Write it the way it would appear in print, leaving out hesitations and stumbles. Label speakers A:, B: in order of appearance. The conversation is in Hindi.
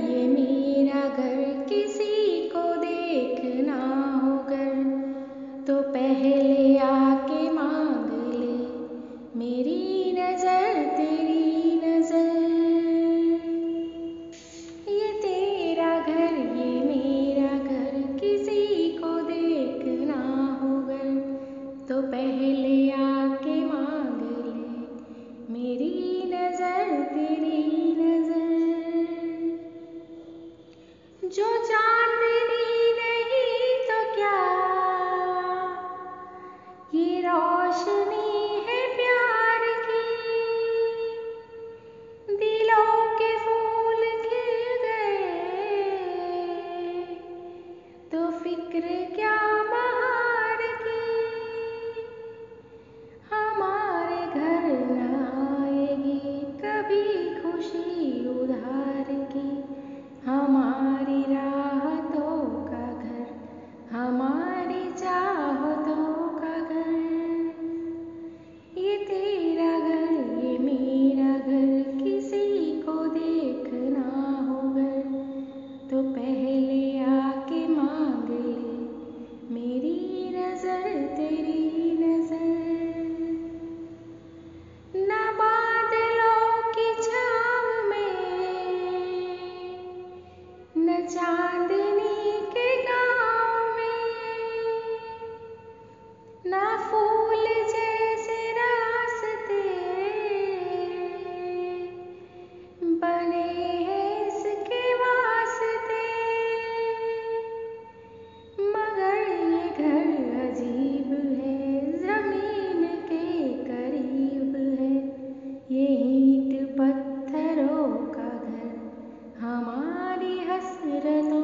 A: ये मेरा घर, किसी को देखना हो घर तो पहले आके मांग ले मेरी नजर, तेरी नजर। ये तेरा घर, ये मेरा घर, किसी को देखना हो घर तो पहले आके मांग ले मेरी नजर, तेरी नजर। जो चांदनी नहीं तो क्या, ये रोशनी है प्यार की। दिलों के फूल खिल गए तो फिक्र क्या बहार की। हमारे घर न आएगी कभी खुशी उधार की। हमारी राहतों का घर, हमारी चाहतों का घर। ये तेरा घर, ये मेरा घर, किसी को देखना हो घर तो पहले आके मांग ले मेरी नजर, तेरी नजर। ना बादलों की छाँव में, न चांदनी के गाँव में, ना फूल जैसे रास्ते बने हैं इसके वास्ते। मगर ये घर अजीब है, जमीन के करीब है। ये ईंट पत्थरों का घर, हमारी हसरतों